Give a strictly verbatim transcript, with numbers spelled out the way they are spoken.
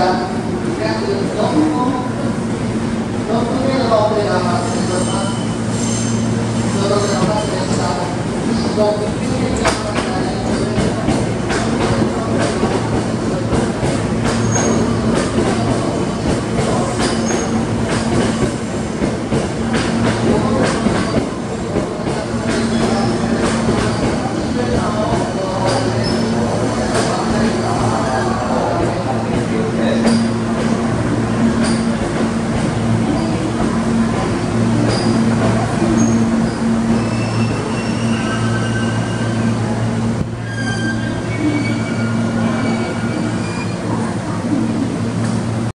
した約よんぷん程の遅れが発生しております。そのお待ちでした。